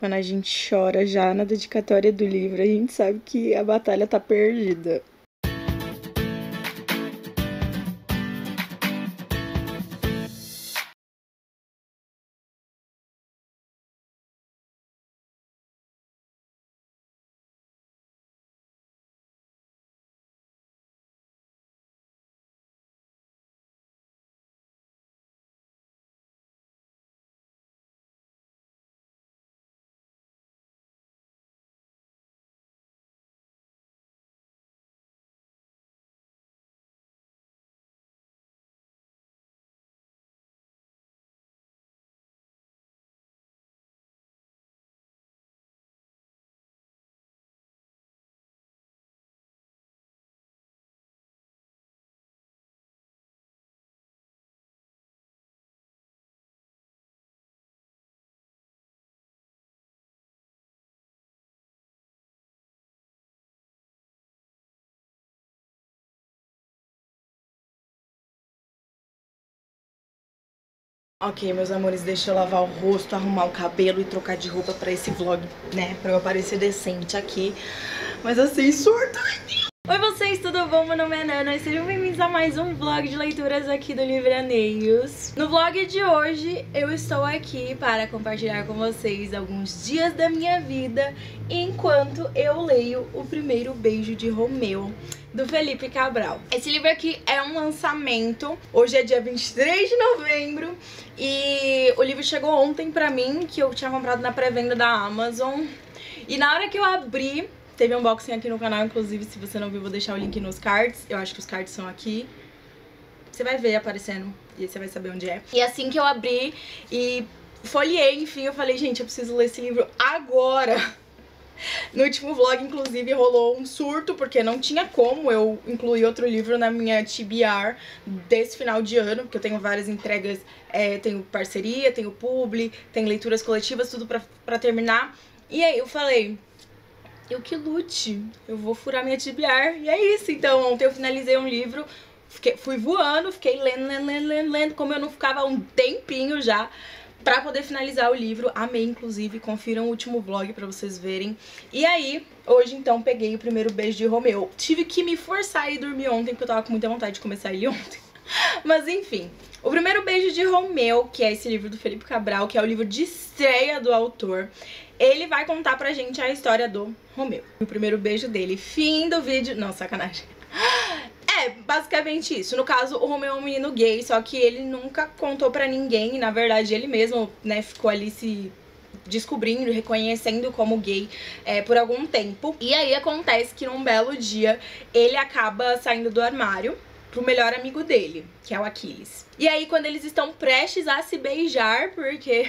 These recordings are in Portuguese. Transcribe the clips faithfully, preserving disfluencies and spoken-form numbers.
Quando a gente chora já na dedicatória do livro, a gente sabe que a batalha tá perdida. Ok, meus amores, deixa eu lavar o rosto, arrumar o cabelo e trocar de roupa pra esse vlog, né? Pra eu aparecer decente aqui. Mas assim, surto! Oi vocês, tudo bom? Meu nome é Nana e sejam bem-vindos a mais um vlog de leituras aqui do Livraneios. No vlog de hoje, eu estou aqui para compartilhar com vocês alguns dias da minha vida enquanto eu leio O Primeiro Beijo de Romeu, do Felipe Cabral. Esse livro aqui é um lançamento, hoje é dia vinte e três de novembro e o livro chegou ontem pra mim, que eu tinha comprado na pré-venda da Amazon. E na hora que eu abri, teve um unboxing aqui no canal, inclusive, se você não viu, vou deixar o link nos cards. Eu acho que os cards são aqui. Você vai ver aparecendo e você vai saber onde é. E assim que eu abri e folheei, enfim, eu falei, gente, eu preciso ler esse livro agora. No último vlog, inclusive, rolou um surto, porque não tinha como eu incluir outro livro na minha T B R desse final de ano, porque eu tenho várias entregas, é, tenho parceria, tenho publi, tenho leituras coletivas, tudo pra, pra terminar. E aí eu falei, eu que lute, eu vou furar minha T B R, e é isso. Então ontem eu finalizei um livro, fiquei, fui voando, fiquei lendo, lendo, lendo, lendo, lendo, como eu não ficava há um tempinho já, pra poder finalizar o livro. Amei, inclusive, confiram o último vlog pra vocês verem. E aí, hoje então, peguei O Primeiro Beijo de Romeu. Tive que me forçar a ir dormir ontem, porque eu tava com muita vontade de começar ele ontem. Mas enfim, O Primeiro Beijo de Romeu, que é esse livro do Felipe Cabral, que é o livro de estreia do autor, ele vai contar pra gente a história do Romeu, o primeiro beijo dele. Fim do vídeo... Não, sacanagem. É, basicamente isso. No caso, o Romeu é um menino gay, só que ele nunca contou pra ninguém. E, na verdade, ele mesmo, né, ficou ali se descobrindo, reconhecendo como gay é, por algum tempo. E aí acontece que num belo dia, ele acaba saindo do armário pro melhor amigo dele, que é o Aquiles. E aí, quando eles estão prestes a se beijar, porque...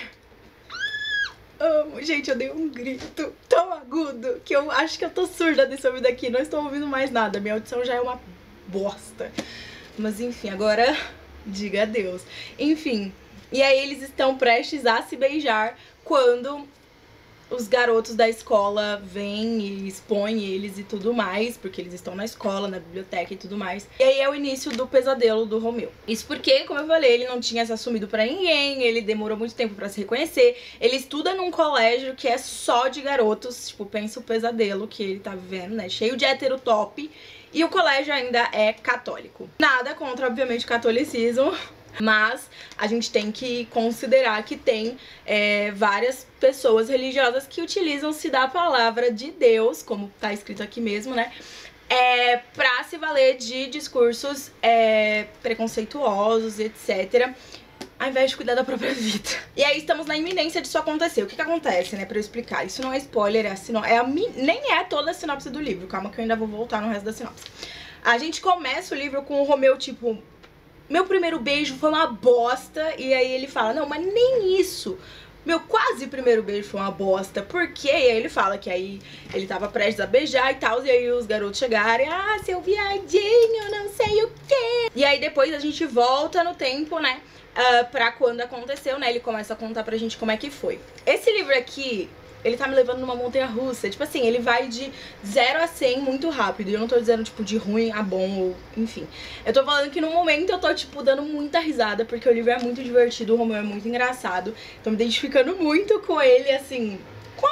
amo, gente, eu dei um grito tão agudo que eu acho que eu tô surda desse ouvido aqui, não estou ouvindo mais nada, minha audição já é uma bosta. Mas enfim, agora diga adeus. Enfim, e aí eles estão prestes a se beijar quando os garotos da escola vêm e expõem eles e tudo mais, porque eles estão na escola, na biblioteca e tudo mais. E aí é o início do pesadelo do Romeu. Isso porque, como eu falei, ele não tinha se assumido pra ninguém, ele demorou muito tempo pra se reconhecer, ele estuda num colégio que é só de garotos, tipo, pensa o pesadelo que ele tá vivendo, né, cheio de hétero top, e o colégio ainda é católico. Nada contra, obviamente, o catolicismo, mas a gente tem que considerar que tem é, várias pessoas religiosas que utilizam-se da palavra de Deus, como tá escrito aqui mesmo, né? É, pra se valer de discursos é, preconceituosos, etcétera, ao invés de cuidar da própria vida. E aí estamos na iminência disso acontecer. O que que acontece, né, pra eu explicar? Isso não é spoiler, é a sino... é a mi... nem é toda a sinopse do livro. Calma que eu ainda vou voltar no resto da sinopse. A gente começa o livro com o Romeu, tipo... meu primeiro beijo foi uma bosta. E aí ele fala, não, mas nem isso. Meu quase primeiro beijo foi uma bosta. Por quê? E aí ele fala que aí ele tava prestes a beijar e tal. E aí os garotos chegaram, ah, seu viadinho, não sei o quê. E aí depois a gente volta no tempo, né, uh, pra quando aconteceu, né. Ele começa a contar pra gente como é que foi. Esse livro aqui... ele tá me levando numa montanha-russa. Tipo assim, ele vai de zero a cem muito rápido. E eu não tô dizendo, tipo, de ruim a bom, ou enfim. Eu tô falando que no momento eu tô, tipo, dando muita risada, porque o livro é muito divertido, o Romeu é muito engraçado. Tô me identificando muito com ele, assim, com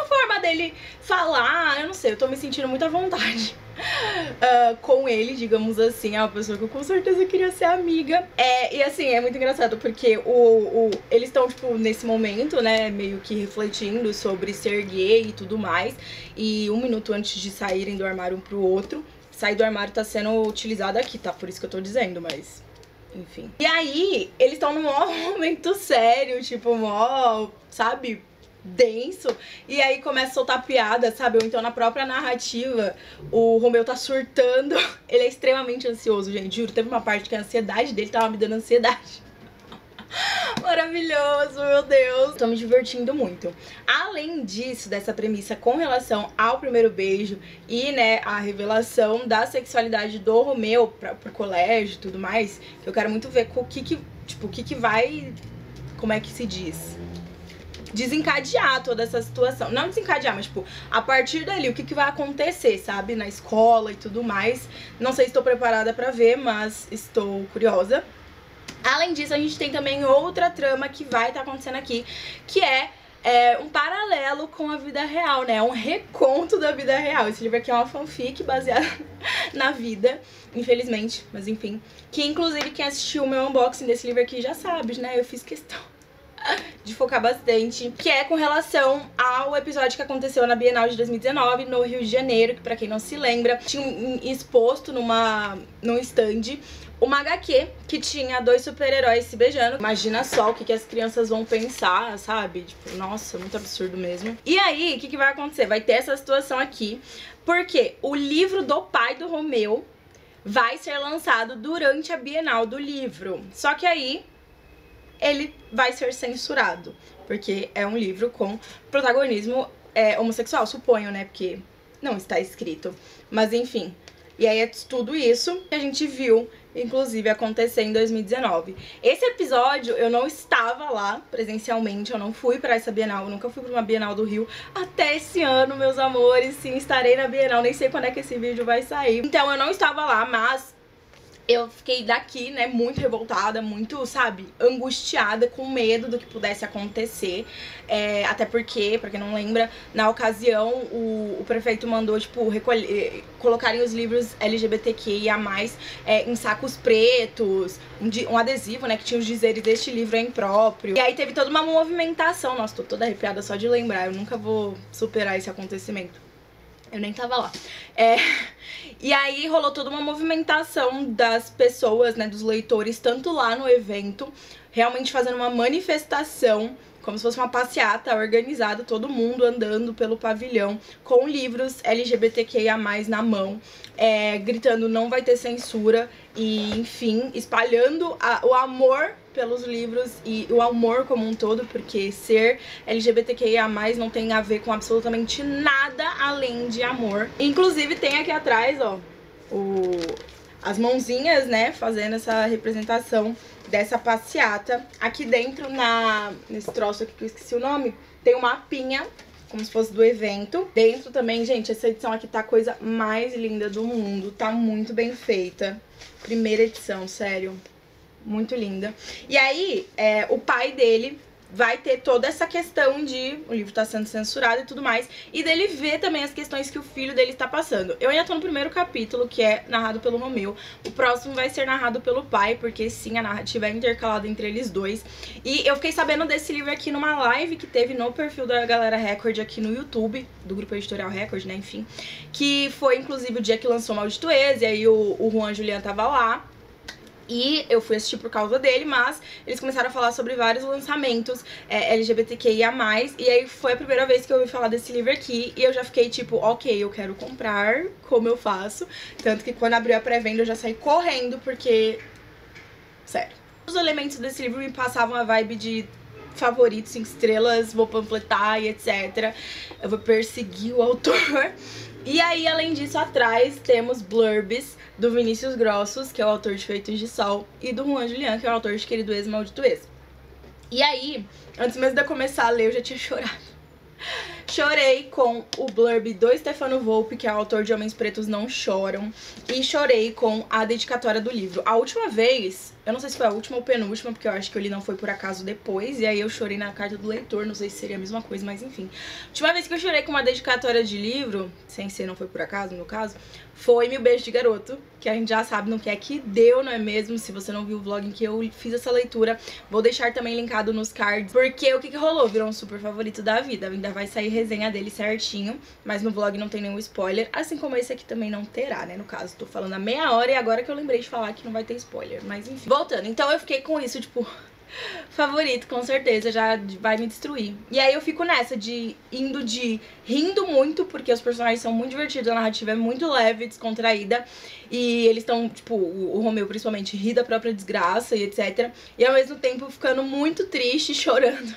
dele falar, eu não sei, eu tô me sentindo muito à vontade uh, com ele, digamos assim. É uma pessoa que eu com certeza queria ser amiga. É, e assim, é muito engraçado porque o, o, eles estão, tipo, nesse momento, né, meio que refletindo sobre ser gay e tudo mais. E um minuto antes de saírem do armário um pro outro, sair do armário tá sendo utilizado aqui, tá? Por isso que eu tô dizendo, mas... enfim. E aí, eles estão num maior momento sério, tipo, mó, sabe, denso. E aí começa a soltar piada, sabe? Ou então na própria narrativa, o Romeu tá surtando. Ele é extremamente ansioso, gente, juro. Teve uma parte que a ansiedade dele tava me dando ansiedade. Maravilhoso, meu Deus. Tô me divertindo muito. Além disso, dessa premissa com relação ao primeiro beijo e, né, a revelação da sexualidade do Romeu pra, pro colégio e tudo mais, eu quero muito ver o que que, tipo, o que que vai, como é que se diz? Desencadear toda essa situação. Não desencadear, mas, tipo, a partir dali, o que que vai acontecer, sabe? Na escola e tudo mais. Não sei se estou preparada pra ver, mas estou curiosa. Além disso, a gente tem também outra trama que vai estar acontecendo aqui, que é, é um paralelo com a vida real, né? Um reconto da vida real. Esse livro aqui é uma fanfic baseada na vida, infelizmente, mas enfim. Que, inclusive, quem assistiu o meu unboxing desse livro aqui já sabe, né? Eu fiz questão de focar bastante, que é com relação ao episódio que aconteceu na Bienal de dois mil e dezenove, no Rio de Janeiro, que pra quem não se lembra, tinha exposto numa, num stand uma agá quê que tinha dois super-heróis se beijando. Imagina só o que, que as crianças vão pensar, sabe? Tipo, nossa, muito absurdo mesmo. E aí, o que, que vai acontecer? Vai ter essa situação aqui, porque o livro do pai do Romeu vai ser lançado durante a Bienal do livro. Só que aí ele vai ser censurado, porque é um livro com protagonismo é, homossexual, suponho, né? Porque não está escrito. Mas enfim. E aí é tudo isso que a gente viu, inclusive, acontecer em dois mil e dezenove. Esse episódio eu não estava lá presencialmente, eu não fui pra essa Bienal, eu nunca fui pra uma Bienal do Rio até esse ano, meus amores. Sim, estarei na Bienal, nem sei quando é que esse vídeo vai sair. Então eu não estava lá, mas eu fiquei daqui, né, muito revoltada, muito, sabe, angustiada, com medo do que pudesse acontecer. É, até porque, pra quem não lembra, na ocasião o, o prefeito mandou, tipo, recolher, colocarem os livros L G B T Q I A mais, é, em sacos pretos, um, um adesivo, né, que tinha os dizeres deste livro é impróprio. E aí teve toda uma movimentação. Nossa, tô toda arrepiada só de lembrar, eu nunca vou superar esse acontecimento. Eu nem tava lá. É... E aí rolou toda uma movimentação das pessoas, né, dos leitores, tanto lá no evento, realmente fazendo uma manifestação, como se fosse uma passeata organizada, todo mundo andando pelo pavilhão com livros L G B T Q I A mais, na mão, é, gritando não vai ter censura e, enfim, espalhando a, o amor pelos livros e o amor como um todo, porque ser L G B T Q I A mais, não tem a ver com absolutamente nada além de amor. Inclusive tem aqui atrás, ó, o, as mãozinhas, né, fazendo essa representação dessa passeata. Aqui dentro, na, nesse troço aqui que eu esqueci o nome, tem um mapinha, como se fosse do evento. Dentro também, gente, essa edição aqui tá a coisa mais linda do mundo, tá muito bem feita. Primeira edição, sério. Muito linda. E aí, é, o pai dele vai ter toda essa questão de o livro tá sendo censurado e tudo mais, e dele ver também as questões que o filho dele está passando. Eu ainda tô no primeiro capítulo, que é narrado pelo Romeu. O próximo vai ser narrado pelo pai, porque sim, a narrativa é intercalada entre eles dois. E eu fiquei sabendo desse livro aqui numa live que teve no perfil da Galera Record aqui no YouTube, do grupo Editorial Record, né, enfim, que foi inclusive o dia que lançou Maldito Ex, e aí o, o Juan Julián tava lá. E eu fui assistir por causa dele, mas eles começaram a falar sobre vários lançamentos é, L G B T Q I A mais, e aí foi a primeira vez que eu ouvi falar desse livro aqui, e eu já fiquei tipo, ok, eu quero comprar, como eu faço? Tanto que quando abriu a pré-venda eu já saí correndo, porque... sério. Os elementos desse livro me passavam a vibe de favorito, cinco estrelas, vou panfletar e etcétera. Eu vou perseguir o autor. E aí, além disso, atrás temos blurbs do Vinícius Grossos, que é o autor de Feitos de Sol, e do Juan Julián, que é o autor de Querido Ex, Maldito Ex. E aí, antes mesmo de eu começar a ler, eu já tinha chorado. Chorei com o blurb do Stefano Volpe, que é o autor de Homens Pretos Não Choram, e chorei com a dedicatória do livro. A última vez Eu não sei se foi a última ou penúltima, porque eu acho que eu li Não Foi Por Acaso depois. E aí eu chorei na carta do leitor, não sei se seria a mesma coisa, mas enfim. A última vez que eu chorei com uma dedicatória de livro, sem ser Não Foi Por Acaso, no caso, foi Mil Beijos de Garoto, que a gente já sabe no que é que deu, não é mesmo? Se você não viu o vlog em que eu fiz essa leitura, vou deixar também linkado nos cards, porque o que que rolou? Virou um super favorito da vida. Ainda vai sair resenha dele certinho, mas no vlog não tem nenhum spoiler, assim como esse aqui também não terá, né? No caso, tô falando a meia hora e agora que eu lembrei de falar que não vai ter spoiler, mas enfim. Voltando, então eu fiquei com isso, tipo, favorito, com certeza, já vai me destruir. E aí eu fico nessa, de indo de rindo muito, porque os personagens são muito divertidos, a narrativa é muito leve, descontraída, e eles estão, tipo, o, o Romeu principalmente ri da própria desgraça e etcétera. E ao mesmo tempo ficando muito triste, chorando.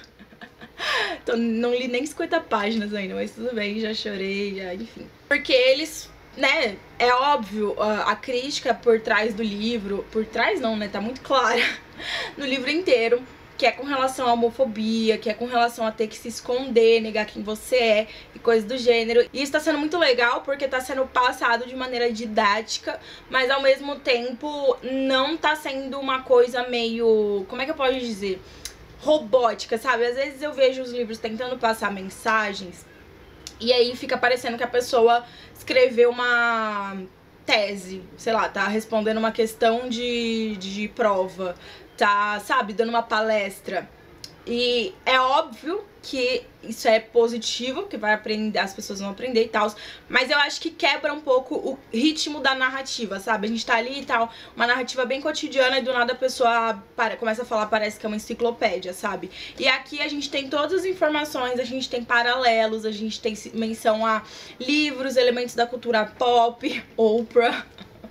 Então não li nem cinquenta páginas ainda, mas tudo bem, já chorei, já, enfim. Porque eles... né, é óbvio, a, a crítica por trás do livro, por trás não, né, tá muito clara no livro inteiro, que é com relação à homofobia, que é com relação a ter que se esconder, negar quem você é e coisas do gênero. E isso tá sendo muito legal porque tá sendo passado de maneira didática, mas ao mesmo tempo não tá sendo uma coisa meio, como é que eu posso dizer, robótica, sabe? Às vezes eu vejo os livros tentando passar mensagens e aí fica parecendo que a pessoa escreveu uma tese, sei lá, tá respondendo uma questão de, de prova, tá, sabe, dando uma palestra. E é óbvio que isso é positivo, que vai aprender, as pessoas vão aprender e tal, mas eu acho que quebra um pouco o ritmo da narrativa, sabe? A gente tá ali e tal, uma narrativa bem cotidiana e do nada a pessoa para, começa a falar, parece que é uma enciclopédia, sabe? E aqui a gente tem todas as informações, a gente tem paralelos, a gente tem menção a livros, elementos da cultura pop, Oprah...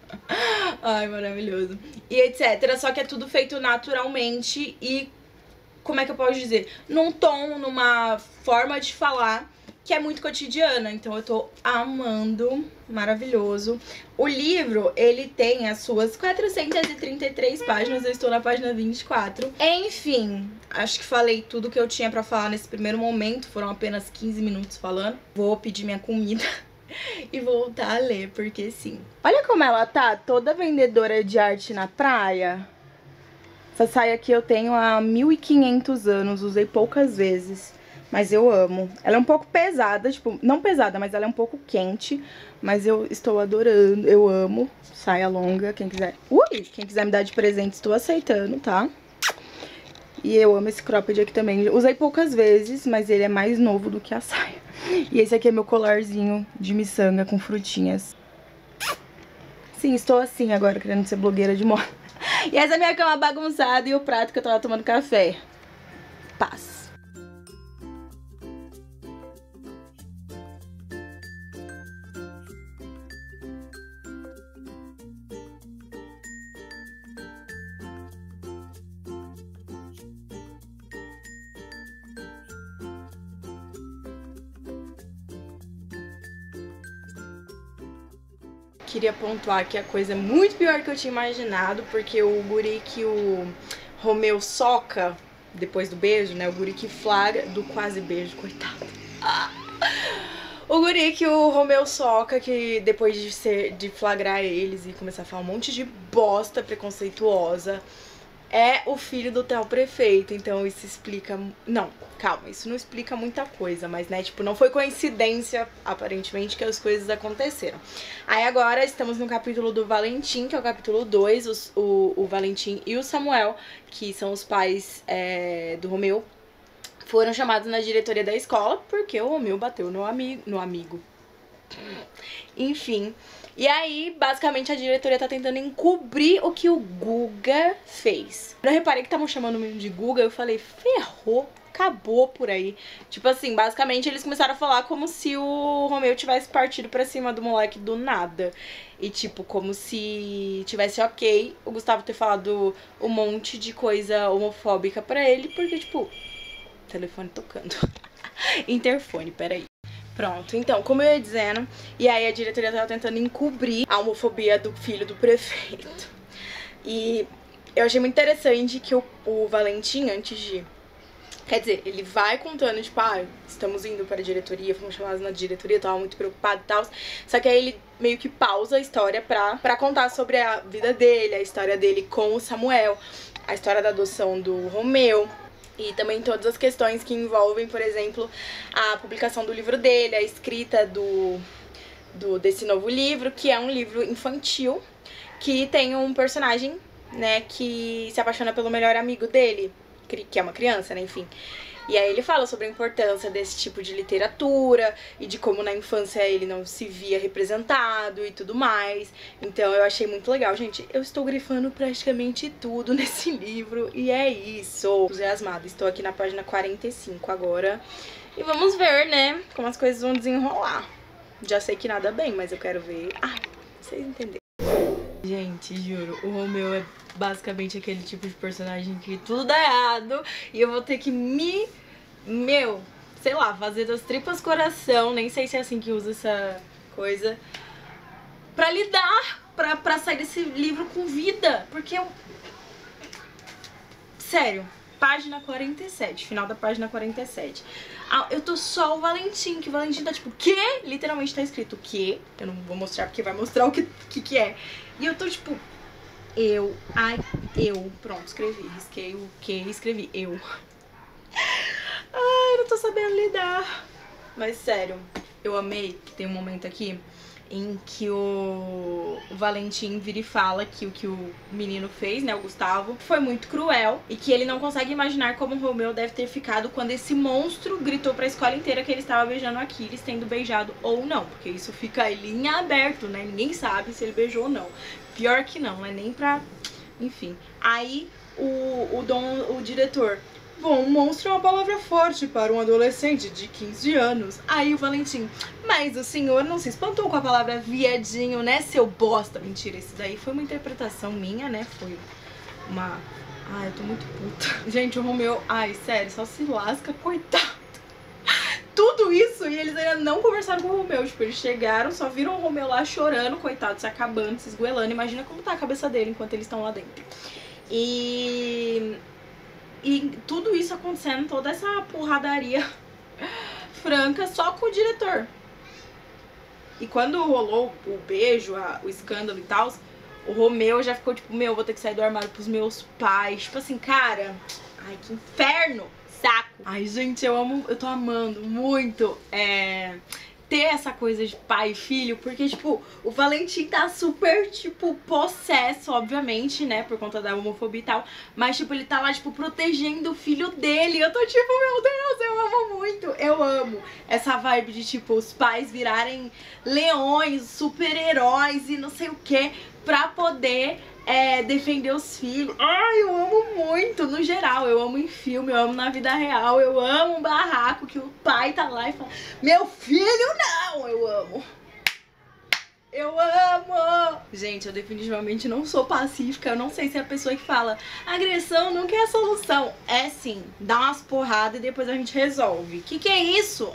Ai, maravilhoso. E etcétera. Só que é tudo feito naturalmente e, como é que eu posso dizer? Num tom, numa forma de falar que é muito cotidiana. Então eu tô amando, maravilhoso. O livro, ele tem as suas quatrocentas e trinta e três páginas, eu estou na página vinte e quatro. Enfim, acho que falei tudo que eu tinha pra falar nesse primeiro momento, foram apenas quinze minutos falando. Vou pedir minha comida e voltar a ler, porque sim. Olha como ela tá, toda vendedora de arte na praia. Essa saia aqui eu tenho há mil e quinhentos anos, usei poucas vezes, mas eu amo. Ela é um pouco pesada, tipo, não pesada, mas ela é um pouco quente, mas eu estou adorando, eu amo. Saia longa, quem quiser... Ui! Quem quiser me dar de presente, estou aceitando, tá? E eu amo esse cropped aqui também. Usei poucas vezes, mas ele é mais novo do que a saia. E esse aqui é meu colarzinho de miçanga com frutinhas. Sim, estou assim agora, querendo ser blogueira de moda. E essa é a minha cama bagunçada e o prato que eu tava tomando café. Paz. Queria pontuar que a coisa é muito pior do que eu tinha imaginado, porque o guri que o Romeu soca depois do beijo, né? O guri que flagra do quase beijo, coitado. Ah! O guri que o Romeu soca, que depois de, ser, de flagrar eles e começar a falar um monte de bosta preconceituosa, é o filho do tal prefeito. Então isso explica... Não, calma, isso não explica muita coisa, mas, né, tipo, não foi coincidência, aparentemente, que as coisas aconteceram. Aí agora estamos no capítulo do Valentim, que é o capítulo dois, os, o, o Valentim e o Samuel, que são os pais é, do Romeu, foram chamados na diretoria da escola porque o Romeu bateu no, ami no amigo. Enfim... E aí, basicamente, a diretoria tá tentando encobrir o que o Guga fez. Eu reparei que estavam chamando o menino de Guga, eu falei, ferrou, acabou por aí. Tipo assim, basicamente eles começaram a falar como se o Romeu tivesse partido pra cima do moleque do nada. E tipo, como se tivesse ok o Gustavo ter falado um monte de coisa homofóbica pra ele, porque tipo, telefone tocando. Interfone, peraí. Pronto, então, como eu ia dizendo, e aí a diretoria tava tentando encobrir a homofobia do filho do prefeito. E eu achei muito interessante que o, o Valentim, antes de Quer dizer, ele vai contando, tipo, ah, estamos indo para a diretoria, fomos chamados na diretoria, tava muito preocupado e tal. Só que aí ele meio que pausa a história pra, pra contar sobre a vida dele, a história dele com o Samuel, a história da adoção do Romeu. E também todas as questões que envolvem, por exemplo, a publicação do livro dele, a escrita do, do, desse novo livro, que é um livro infantil, que tem um personagem, né, que se apaixona pelo melhor amigo dele, que é uma criança, né, enfim. E aí ele fala sobre a importância desse tipo de literatura e de como na infância ele não se via representado e tudo mais. Então eu achei muito legal, gente. Eu estou grifando praticamente tudo nesse livro e é isso. Entusiasmada. Estou aqui na página quarenta e cinco agora e vamos ver, né, como as coisas vão desenrolar. Já sei que nada bem, mas eu quero ver. Ah, vocês entenderam. Gente, juro, o Romeu é basicamente aquele tipo de personagem que tudo dá errado e eu vou ter que me, meu, sei lá, fazer das tripas coração, nem sei se é assim que usa essa coisa, pra lidar, pra, pra sair desse livro com vida, porque eu... Sério, página quarenta e sete, final da página quarenta e sete. Ah, eu tô só o Valentim, que o Valentim tá tipo, quê? Literalmente tá escrito quê? Eu não vou mostrar porque vai mostrar o que, que que é. E eu tô tipo, eu, ai, eu, pronto, escrevi, risquei o que, escrevi, eu. Ai, não tô sabendo lidar. Mas sério, eu amei que tem um momento aqui em que o, o Valentim vira e fala que o que o menino fez, né, o Gustavo, foi muito cruel e que ele não consegue imaginar como o Romeu deve ter ficado quando esse monstro gritou pra escola inteira que ele estava beijando a Aquiles, tendo beijado ou não, porque isso fica ali em aberto, né, ninguém sabe se ele beijou ou não. Pior que não, não é nem pra... Enfim, aí o, o, Dom, o diretor... Bom, monstro é uma palavra forte para um adolescente de quinze anos. Aí o Valentim, mas o senhor não se espantou com a palavra viadinho, né, seu bosta? Mentira, isso daí foi uma interpretação minha, né, foi uma... Ai, eu tô muito puta. Gente, o Romeu, ai, sério, só se lasca, coitado. Tudo isso e eles ainda não conversaram com o Romeu. Tipo, eles chegaram, só viram o Romeu lá chorando, coitado, se acabando, se esgoelando. Imagina como tá a cabeça dele enquanto eles estão lá dentro. E... E tudo isso acontecendo, toda essa porradaria franca só com o diretor. E quando rolou o beijo, a, o escândalo e tal, o Romeu já ficou tipo, meu, vou ter que sair do armário pros meus pais. Tipo assim, cara, ai, que inferno, saco. Ai, gente, eu amo, eu tô amando muito é, ter essa coisa de pai e filho, porque, tipo, o Valentim tá super, tipo, possesso, obviamente, né, por conta da homofobia e tal, mas, tipo, ele tá lá, tipo, protegendo o filho dele. Eu tô tipo, meu Deus, eu amo muito, eu amo essa vibe de, tipo, os pais virarem leões, super-heróis e não sei o que, pra poder é, defender os filhos. Ai, eu amo muito, no geral, eu amo em filme, eu amo na vida real, eu amo um barraco que o pai tá lá e fala, meu filho não, eu amo. Eu amo! Gente, eu definitivamente não sou pacífica, eu não sei se é a pessoa que fala agressão nunca é a solução. É sim, dá umas porradas e depois a gente resolve. Que que é isso?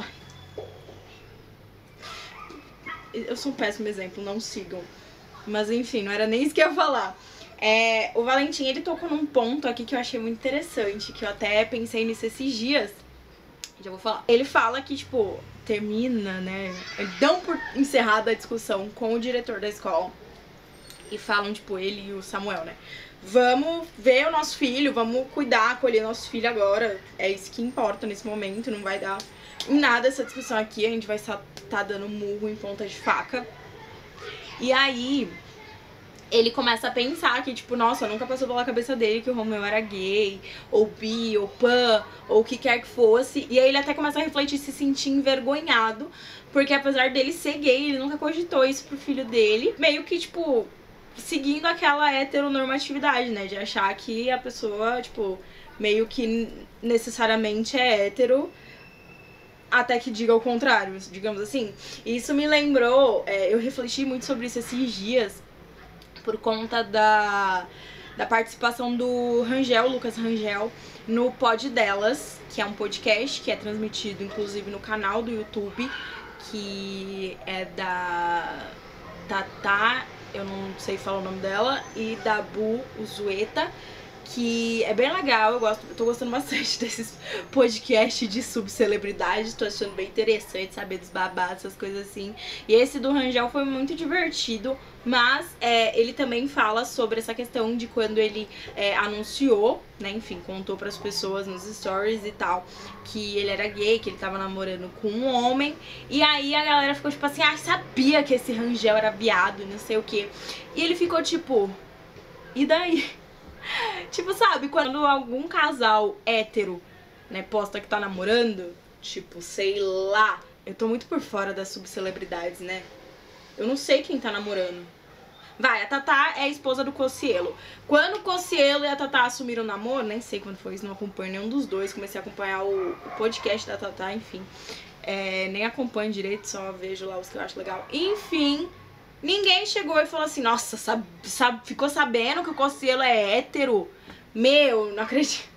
Eu sou um péssimo exemplo, não sigam. Mas enfim, não era nem isso que eu ia falar. É, o Valentim, ele tocou num ponto aqui que eu achei muito interessante, que eu até pensei nisso esses dias. Já vou falar. Ele fala que, tipo, termina, né? Dão por encerrada a discussão com o diretor da escola. E falam, tipo, ele e o Samuel, né? Vamos ver o nosso filho, vamos cuidar, acolher nosso filho agora. É isso que importa nesse momento, não vai dar em nada essa discussão aqui. A gente vai estar tá dando murro em ponta de faca. E aí, ele começa a pensar que, tipo, nossa, nunca passou pela cabeça dele que o Romeu era gay, ou bi, ou pan, ou o que quer que fosse. E aí ele até começa a refletir, se sentir envergonhado, porque apesar dele ser gay, ele nunca cogitou isso pro filho dele. Meio que, tipo, seguindo aquela heteronormatividade, né, de achar que a pessoa, tipo, meio que necessariamente é hétero, até que diga o contrário, digamos assim. E isso me lembrou, é, eu refleti muito sobre isso esses dias, por conta da, da participação do Rangel, Lucas Rangel, no Pod Delas, que é um podcast que é transmitido, inclusive, no canal do YouTube, que é da Tatá, eu não sei falar o nome dela, e da Bu Uzueta, que é bem legal, eu gosto, eu tô gostando bastante desses podcasts de subcelebridade, tô achando bem interessante saber dos babados, essas coisas assim. E esse do Rangel foi muito divertido, mas é, ele também fala sobre essa questão de quando ele é, anunciou, né, enfim, contou pras pessoas nos stories e tal, que ele era gay, que ele tava namorando com um homem, e aí a galera ficou tipo assim, ah, sabia que esse Rangel era viado, não sei o que. E ele ficou tipo, e daí? Tipo, sabe, quando algum casal hétero, né, posta que tá namorando, tipo, sei lá, eu tô muito por fora das subcelebridades, né? Eu não sei quem tá namorando. Vai, a Tatá é a esposa do Cocielo. Quando o Cocielo e a Tatá assumiram o namoro, nem sei quando foi isso, não acompanho nenhum dos dois. Comecei a acompanhar o, o podcast da Tatá, enfim. É, nem acompanho direito, só vejo lá os que eu acho legal. Enfim, ninguém chegou e falou assim, nossa, sabe, sabe, ficou sabendo que o Cocielo é hétero? Meu, não acredito.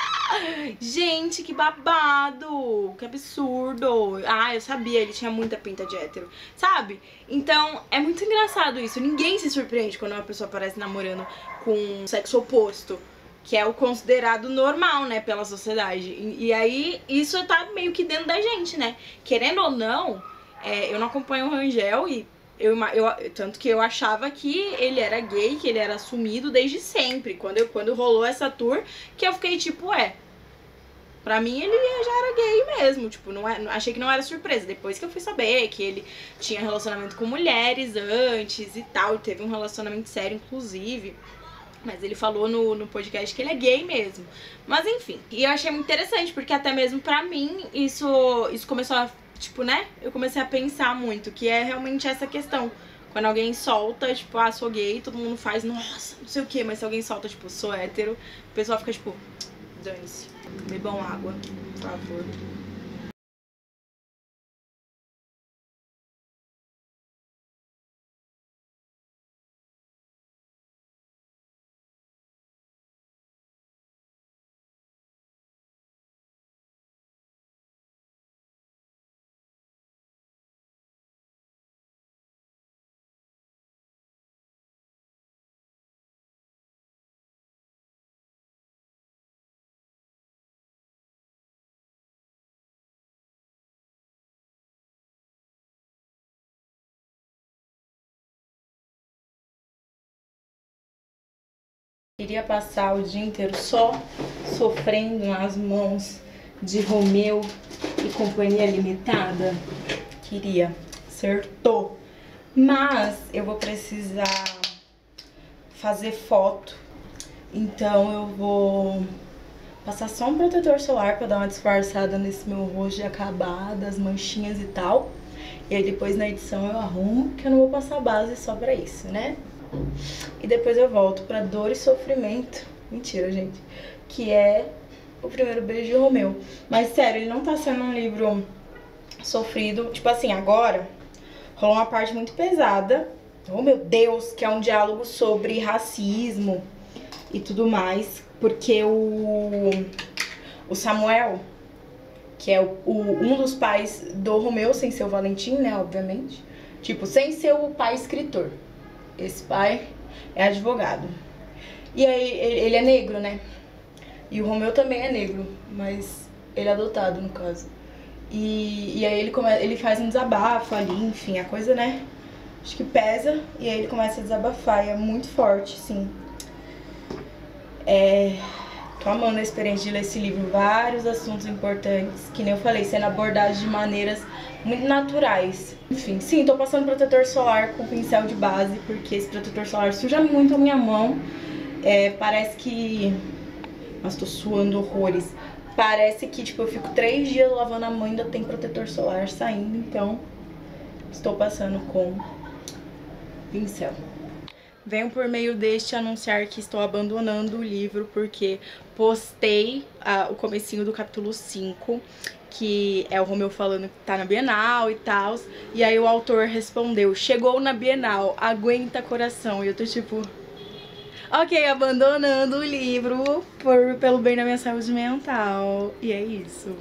Gente, que babado, que absurdo. Ah, eu sabia, ele tinha muita pinta de hétero, sabe? Então, é muito engraçado isso. Ninguém se surpreende quando uma pessoa aparece namorando com um sexo oposto, que é o considerado normal, né, pela sociedade. E, e aí, isso tá meio que dentro da gente, né? Querendo ou não, é, eu não acompanho o Rangel e Eu, eu, tanto que eu achava que ele era gay, que ele era assumido desde sempre. Quando, eu, quando rolou essa tour, que eu fiquei tipo, é, pra mim ele já era gay mesmo. Tipo, não é, achei que não era surpresa. Depois que eu fui saber que ele tinha relacionamento com mulheres antes e tal, teve um relacionamento sério, inclusive. Mas ele falou no, no podcast que ele é gay mesmo. Mas enfim, e eu achei muito interessante, porque até mesmo pra mim, isso, isso começou a... Tipo, né? Eu comecei a pensar muito, que é realmente essa questão. Quando alguém solta, tipo, ah, sou gay, todo mundo faz, nossa, não sei o que. Mas se alguém solta, tipo, sou hétero, o pessoal fica, tipo, dane-se. Bebam água, por favor. Queria passar o dia inteiro só sofrendo nas mãos de Romeu e Companhia Limitada. Queria, acertou. Mas eu vou precisar fazer foto, então eu vou passar só um protetor solar pra dar uma disfarçada nesse meu rosto de acabada, as manchinhas e tal. E aí depois na edição eu arrumo, que eu não vou passar base só pra isso, né? E depois eu volto pra Dor e Sofrimento. Mentira, gente. Que é O Primeiro Beijo de Romeu. Mas sério, ele não tá sendo um livro sofrido. Tipo assim, agora rolou uma parte muito pesada. Oh meu Deus, que é um diálogo sobre racismo e tudo mais. Porque o, o Samuel, que é o, o, um dos pais do Romeu, sem ser o Valentim, né, obviamente. Tipo, sem ser o pai escritor. Esse pai é advogado. E aí, ele é negro, né? E o Romeu também é negro, mas ele é adotado, no caso. E, e aí ele, come, ele faz um desabafo ali, enfim, a coisa, né? Acho que pesa, e aí ele começa a desabafar, e é muito forte, sim. É... Tô amando a experiência de ler esse livro, vários assuntos importantes, que nem eu falei, sendo abordados de maneiras muito naturais. Enfim, sim, tô passando protetor solar com pincel de base, porque esse protetor solar suja muito a minha mão. É, parece que... Nossa, tô suando horrores. Parece que, tipo, eu fico três dias lavando a mão e ainda tem protetor solar saindo, então estou passando com pincel. Venho por meio deste anunciar que estou abandonando o livro porque postei uh, o comecinho do capítulo cinco, que é o Romeu falando que tá na Bienal e tal. E aí o autor respondeu, chegou na Bienal, aguenta coração. E eu tô tipo, ok, abandonando o livro por, pelo bem da minha saúde mental. E é isso.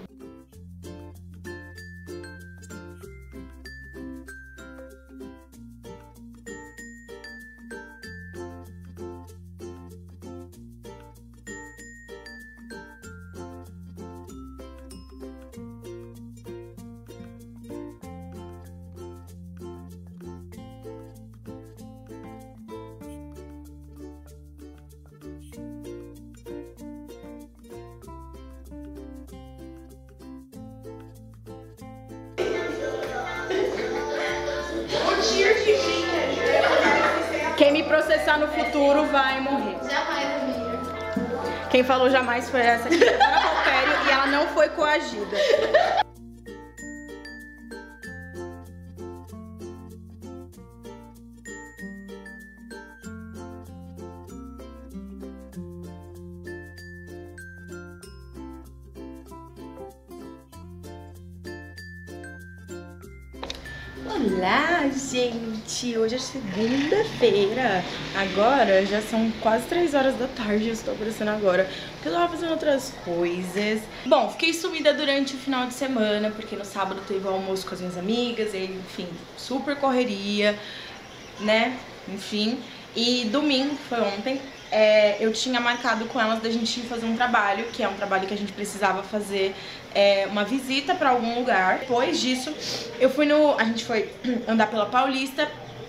Quem me processar no futuro vai morrer. Jamais, amiga. Quem falou jamais foi essa aqui, Ana Valquério, e ela não foi coagida. Olá, gente! Hoje é segunda-feira. Agora já são quase três horas da tarde. Eu estou aparecendo agora porque eu tava fazendo outras coisas. Bom, fiquei sumida durante o final de semana porque no sábado teve o almoço com as minhas amigas. E, enfim, super correria, né? Enfim. E domingo, que foi ontem, é, eu tinha marcado com elas da gente ir fazer um trabalho, que é um trabalho que a gente precisava fazer é, uma visita pra algum lugar. Depois disso, eu fui no... a gente foi andar pela Paulista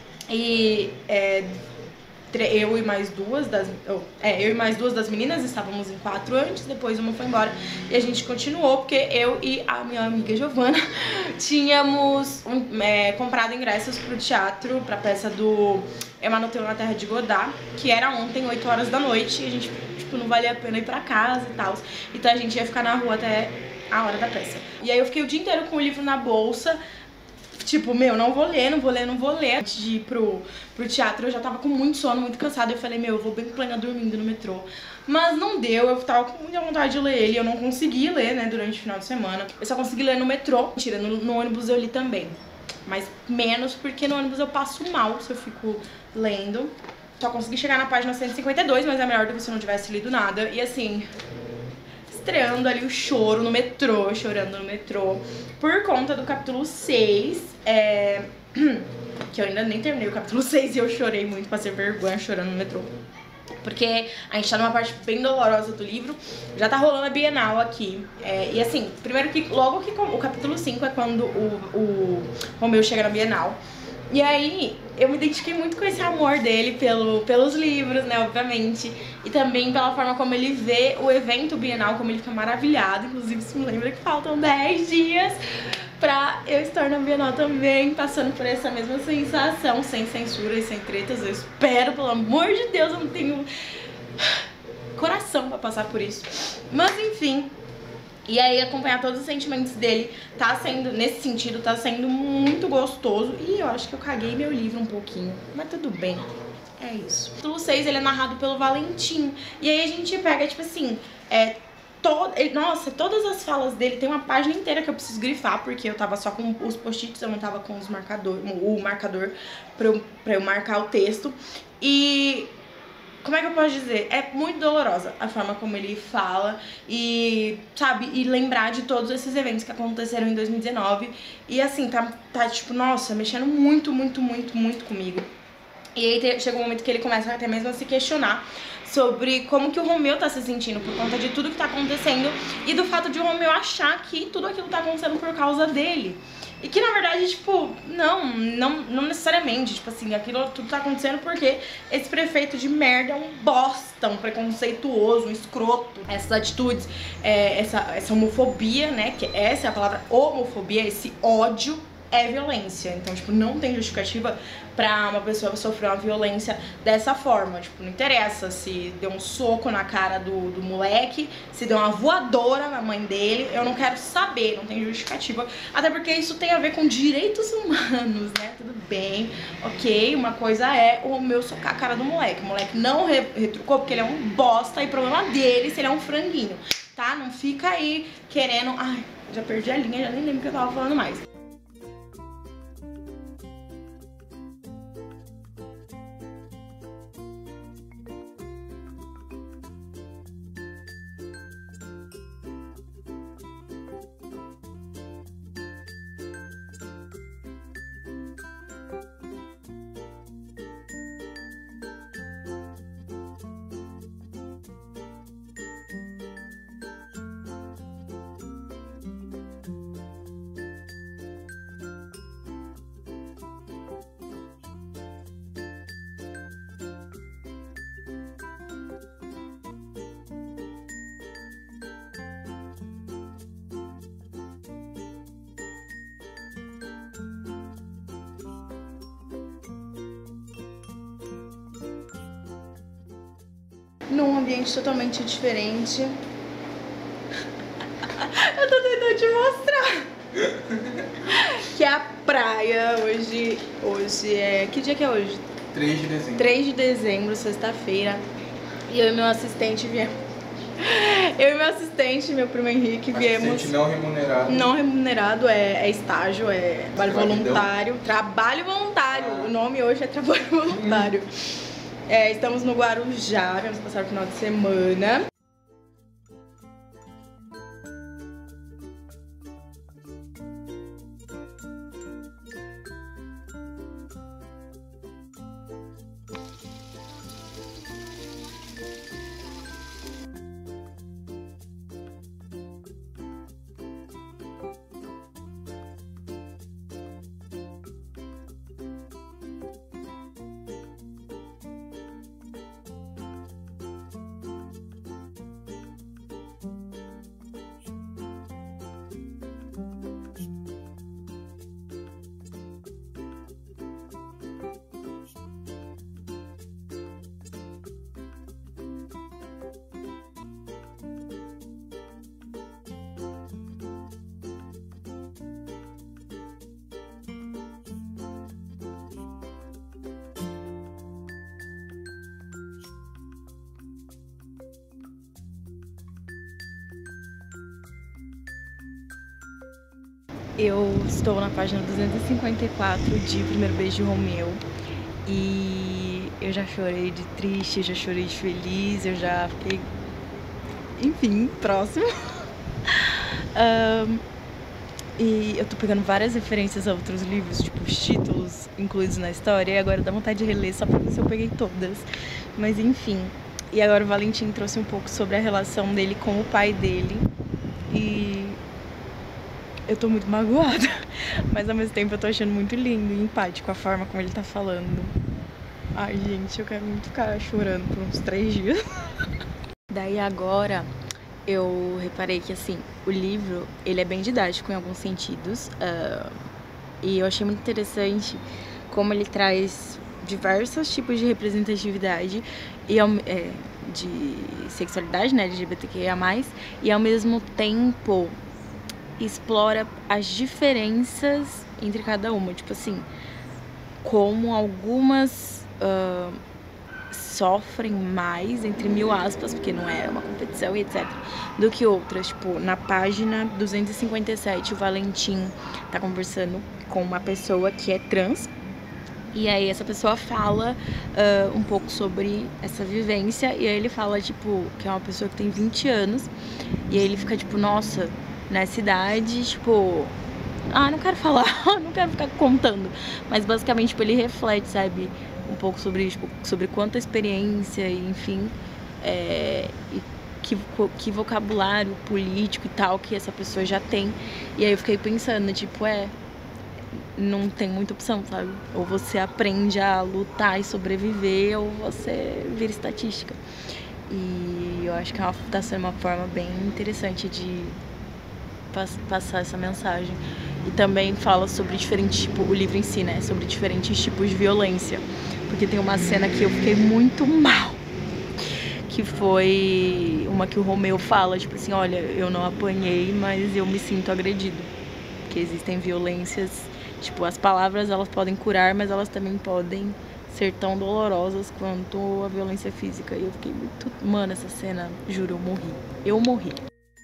e é, eu e mais duas das... É, eu e mais duas das meninas estávamos em quatro antes, depois uma foi embora e a gente continuou porque eu e a minha amiga Giovana tínhamos um, é, comprado ingressos pro teatro, pra peça do Emanuel na Terra de Godard, que era ontem, oito horas da noite, e a gente, tipo, não valia a pena ir pra casa e tal. Então a gente ia ficar na rua até a hora da peça. E aí eu fiquei o dia inteiro com o livro na bolsa, tipo, meu, não vou ler, não vou ler, não vou ler. Antes de ir pro, pro teatro, eu já tava com muito sono, muito cansada. Eu falei, meu, eu vou bem plena dormindo no metrô. Mas não deu, eu tava com muita vontade de ler ele. Eu não consegui ler, né, durante o final de semana. Eu só consegui ler no metrô. Mentira, no, no ônibus eu li também. Mas menos porque no ônibus eu passo mal se eu fico lendo. Só consegui chegar na página cento e cinquenta e dois, mas é melhor do que se eu não tivesse lido nada. E assim, estreando ali o choro no metrô, chorando no metrô, por conta do capítulo seis, é... que eu ainda nem terminei o capítulo seis e eu chorei muito, passei vergonha chorando no metrô. Porque a gente tá numa parte bem dolorosa do livro. Já tá rolando a Bienal aqui. É, e assim, primeiro que logo que o capítulo cinco é quando o, o Romeu chega na Bienal. E aí eu me identifiquei muito com esse amor dele pelo, pelos livros, né, obviamente. E também pela forma como ele vê o evento Bienal, como ele fica maravilhado. Inclusive isso me lembra que faltam dez dias pra eu estar na Bienal também, passando por essa mesma sensação, sem censura e sem tretas. Eu espero, pelo amor de Deus, eu não tenho coração pra passar por isso. Mas enfim, e aí acompanhar todos os sentimentos dele tá sendo, nesse sentido, tá sendo muito gostoso. E eu acho que eu caguei meu livro um pouquinho, mas tudo bem. É isso. O capítulo seis, ele é narrado pelo Valentim. E aí a gente pega, tipo assim, é... Todo, ele, nossa, todas as falas dele, tem uma página inteira que eu preciso grifar, porque eu tava só com os post-its, eu não tava com os marcador, o marcador pra eu, pra eu marcar o texto. E como é que eu posso dizer? É muito dolorosa a forma como ele fala e, sabe, e lembrar de todos esses eventos que aconteceram em dois mil e dezenove. E assim, tá, tá tipo, nossa, mexendo muito, muito, muito, muito comigo. E aí te, chega um momento que ele começa até mesmo a se questionar sobre como que o Romeu tá se sentindo por conta de tudo que tá acontecendo e do fato de o Romeu achar que tudo aquilo tá acontecendo por causa dele. E que na verdade, tipo, não, não, não necessariamente, tipo assim, aquilo tudo tá acontecendo porque esse prefeito de merda é um bosta, um preconceituoso, um escroto. Essas atitudes, é, essa, essa homofobia, né, que essa é a palavra homofobia, esse ódio é violência. Então, tipo, não tem justificativa pra uma pessoa sofrer uma violência dessa forma. Tipo, não interessa se deu um soco na cara do, do moleque, se deu uma voadora na mãe dele, eu não quero saber, não tem justificativa. Até porque isso tem a ver com direitos humanos, né? Tudo bem, ok, uma coisa é o meu socar a cara do moleque. O moleque não re retrucou porque ele é um bosta e problema dele se ele é um franguinho, tá? Não fica aí querendo... Ai, já perdi a linha, já nem lembro o que eu tava falando mais. num ambiente totalmente diferente. Eu tô tentando te mostrar. Que é a praia. Hoje, hoje é... Que dia que é hoje? três de dezembro. três de dezembro, sexta-feira. E eu e meu assistente viemos. Eu e meu assistente, meu primo Henrique, viemos. Assistente não remunerado. Não remunerado, é, é estágio, é trabalho voluntário. Trabalho voluntário. Ah. O nome hoje é trabalho voluntário. É, estamos no Guarujá, vamos passar o final de semana. Eu estou na página duzentos e cinquenta e quatro de Primeiro Beijo de Romeu. E eu já chorei de triste, eu já chorei de feliz, eu já fiquei... Enfim, próximo. um, e eu tô pegando várias referências a outros livros, tipo os títulos incluídos na história. E agora dá vontade de reler só pra ver se eu peguei todas. Mas enfim. E agora o Valentim trouxe um pouco sobre a relação dele com o pai dele. E... eu tô muito magoada, mas ao mesmo tempo eu tô achando muito lindo e empático a forma como ele tá falando. Ai, gente, eu quero muito ficar chorando por uns três dias. Daí agora eu reparei que, assim, o livro, ele é bem didático em alguns sentidos. Uh, e eu achei muito interessante como ele traz diversos tipos de representatividade e é, de sexualidade, né, L G B T Q I A mais, e ao mesmo tempo explora as diferenças entre cada uma, tipo assim, como algumas uh, sofrem mais, entre mil aspas, porque não é uma competição e etcétera, do que outras. Tipo, na página duzentos e cinquenta e sete, o Valentim tá conversando com uma pessoa que é trans, e aí essa pessoa fala uh, um pouco sobre essa vivência, e aí ele fala, tipo, que é uma pessoa que tem vinte anos, e aí ele fica tipo, nossa... nessa idade, tipo... Ah, não quero falar, não quero ficar contando. Mas basicamente, tipo, ele reflete, sabe? Um pouco sobre, tipo, sobre quanta experiência, enfim... É, e que, que vocabulário político e tal que essa pessoa já tem. E aí eu fiquei pensando, tipo, é... não tem muita opção, sabe? Ou você aprende a lutar e sobreviver, ou você vira estatística. E eu acho que é uma, tá sendo uma forma bem interessante de... passar essa mensagem. E também fala sobre diferentes tipos, o livro em si, né, sobre diferentes tipos de violência, porque tem uma cena que eu fiquei muito mal, que foi uma que o Romeu fala, tipo assim, olha, eu não apanhei, mas eu me sinto agredido, que existem violências, tipo, as palavras elas podem curar, mas elas também podem ser tão dolorosas quanto a violência física. E eu fiquei muito... Mano, essa cena, juro, eu morri, eu morri.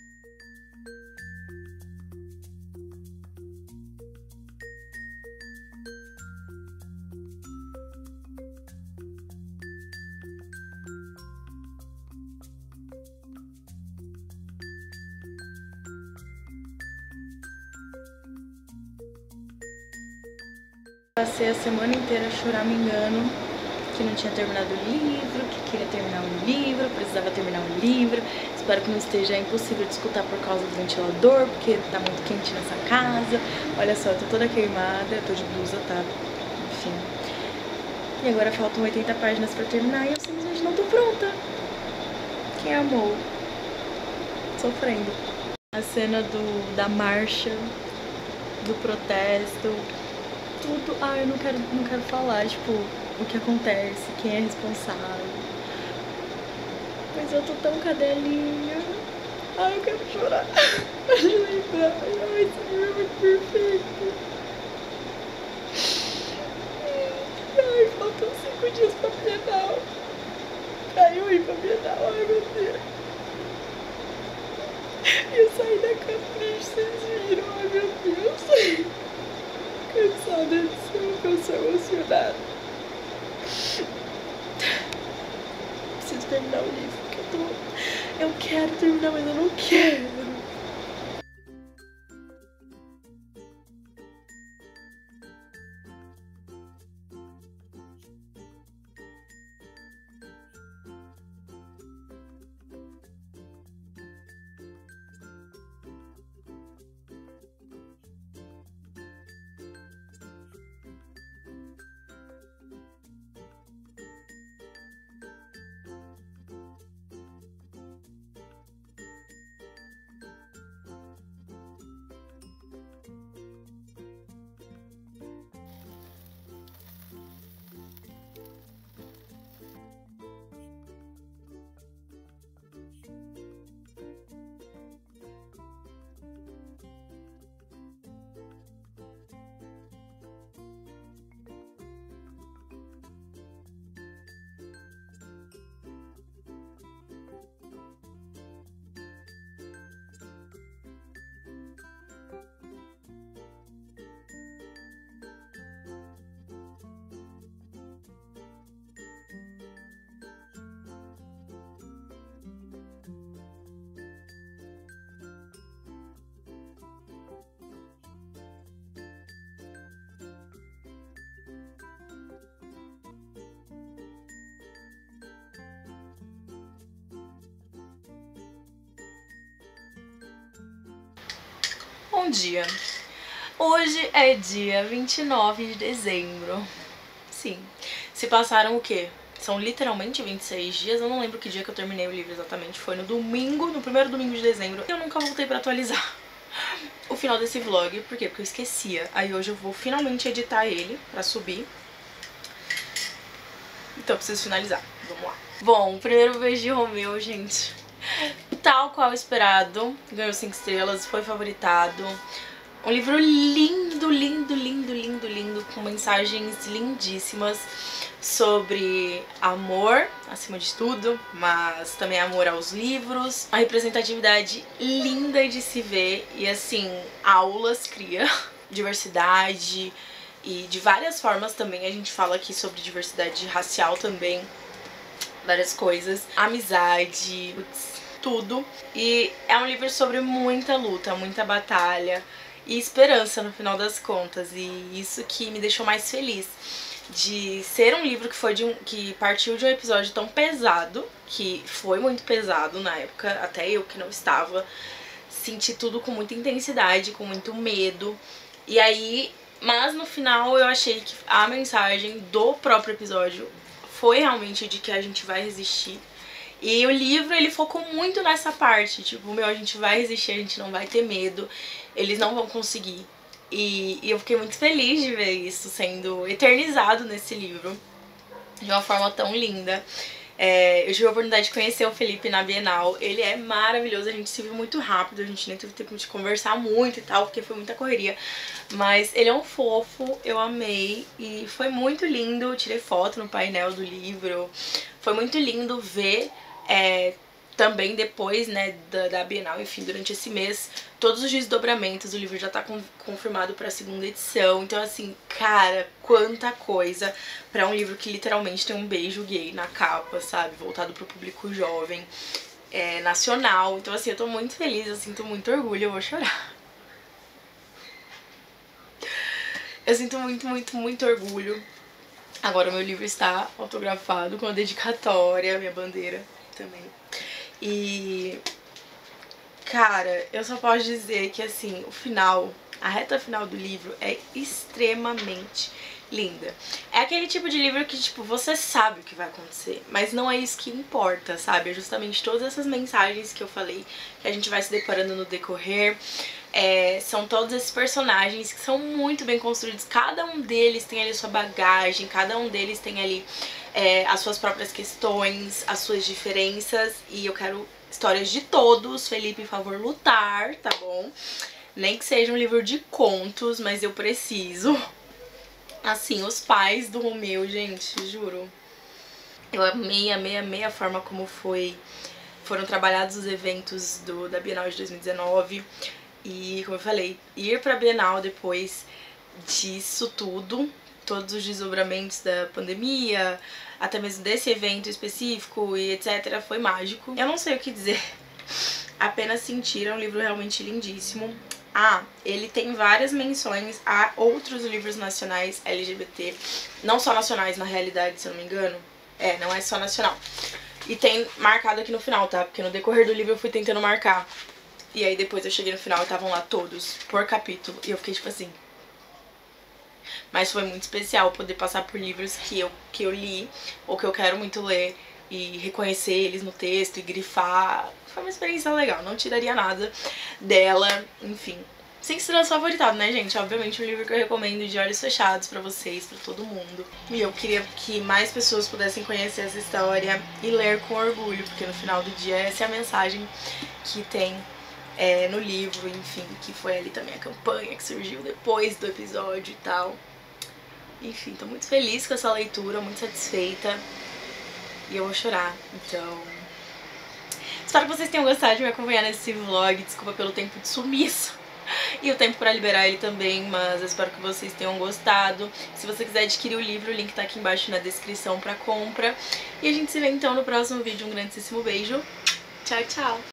Passei a semana inteira choramingando que não tinha terminado o livro, que queria terminar o livro, precisava terminar o livro. Espero que não esteja impossível de escutar por causa do ventilador, porque tá muito quente nessa casa. Olha só, eu tô toda queimada, eu tô de blusa, tá? Enfim. E agora faltam oitenta páginas pra terminar e eu simplesmente não tô pronta. Quem amou? Sofrendo. A cena do, da marcha, do protesto, tudo. Ah, eu não quero, não quero falar, tipo, o que acontece, quem é responsável. mas eu tô tão cadelinha. Ai, eu quero chorar. Pode lembrar. Ai, esse livro é muito perfeito. Ai, faltam cinco dias pra Bienal. Ai, eu ir pra Bienal. Ai, meu Deus. Eu saí da Capricho, vocês viram? Ai, meu Deus. Cansada de ser uma pessoa emocionada. Preciso terminar o livro, porque eu tô... Eu quero terminar, mas eu não quero. Bom dia. Hoje é dia vinte e nove de dezembro. Sim. Se passaram o quê? São literalmente vinte e seis dias. Eu não lembro que dia que eu terminei o livro exatamente. Foi no domingo, no primeiro domingo de dezembro. Eu nunca voltei pra atualizar o final desse vlog. Por quê? Porque eu esquecia. Aí hoje eu vou finalmente editar ele pra subir. Então eu preciso finalizar. Vamos lá. Bom, o primeiro beijo de Romeu, gente. Tal qual esperado, ganhou cinco estrelas, foi favoritado. Um livro lindo, lindo, lindo, lindo, lindo, com mensagens lindíssimas sobre amor, acima de tudo, mas também amor aos livros. A representatividade linda de se ver e, assim, aulas cria, diversidade e de várias formas também. A gente fala aqui sobre diversidade racial também, várias coisas, amizade, tudo. E é um livro sobre muita luta, muita batalha e esperança no final das contas, e isso que me deixou mais feliz de ser um livro que foi de um, que partiu de um episódio tão pesado, que foi muito pesado na época, até eu que não estava, senti tudo com muita intensidade, com muito medo. E aí, mas no final eu achei que a mensagem do próprio episódio foi realmente de que a gente vai resistir. E o livro, ele focou muito nessa parte, tipo, meu, a gente vai resistir, a gente não vai ter medo, eles não vão conseguir. E, e eu fiquei muito feliz de ver isso sendo eternizado nesse livro, de uma forma tão linda. É, eu tive a oportunidade de conhecer o Felipe na Bienal, ele é maravilhoso, a gente se viu muito rápido, a gente nem teve tempo de conversar muito e tal, porque foi muita correria. Mas ele é um fofo, eu amei e foi muito lindo, eu tirei foto no painel do livro, foi muito lindo ver... É, também depois, né, da, da Bienal, enfim, durante esse mês, todos os desdobramentos, o livro já tá com, confirmado pra segunda edição. Então, assim, cara, quanta coisa pra um livro que literalmente tem um beijo gay na capa, sabe? Voltado pro público jovem, é, nacional. Então, assim, eu tô muito feliz, eu sinto muito orgulho, eu vou chorar. Eu sinto muito, muito, muito orgulho. Agora o meu livro está autografado com a dedicatória, minha bandeira também. E, cara, eu só posso dizer que, assim, o final, a reta final do livro é extremamente linda. É aquele tipo de livro que, tipo, você sabe o que vai acontecer, mas não é isso que importa, sabe? É justamente todas essas mensagens que eu falei, que a gente vai se deparando no decorrer. É, são todos esses personagens que são muito bem construídos. Cada um deles tem ali sua bagagem, cada um deles tem ali é, as suas próprias questões, as suas diferenças. E eu quero histórias de todos. Felipe, por favor, lutar, tá bom? Nem que seja um livro de contos, mas eu preciso. Assim, os pais do Romeu, gente, juro. Eu amei, amei, amei a forma como foi, foram trabalhados os eventos do, da Bienal de dois mil e dezenove. E, como eu falei, ir pra Bienal depois disso tudo, todos os desdobramentos da pandemia, até mesmo desse evento específico e etcétera, foi mágico. Eu não sei o que dizer, apenas sentir, é um livro realmente lindíssimo. Ah, ele tem várias menções a outros livros nacionais L G B T, não só nacionais na realidade, se eu não me engano. É, não é só nacional. E tem marcado aqui no final, tá? Porque no decorrer do livro eu fui tentando marcar. E aí depois eu cheguei no final e estavam lá todos, por capítulo. E eu fiquei tipo assim... Mas foi muito especial poder passar por livros que eu, que eu li, ou que eu quero muito ler, e reconhecer eles no texto e grifar. Foi uma experiência legal, não tiraria nada dela, enfim. Cinco estrelas favoritado, né, gente? Obviamente um livro que eu recomendo de olhos fechados pra vocês, pra todo mundo. E eu queria que mais pessoas pudessem conhecer essa história e ler com orgulho, porque no final do dia essa é a mensagem que tem é, no livro, enfim, que foi ali também a campanha que surgiu depois do episódio e tal. Enfim, tô muito feliz com essa leitura, muito satisfeita. E eu vou chorar, então... Espero que vocês tenham gostado de me acompanhar nesse vlog. Desculpa pelo tempo de sumiço e o tempo pra liberar ele também, mas eu espero que vocês tenham gostado. Se você quiser adquirir o livro, o link tá aqui embaixo na descrição pra compra. E a gente se vê então no próximo vídeo. Um grandíssimo beijo. Tchau, tchau!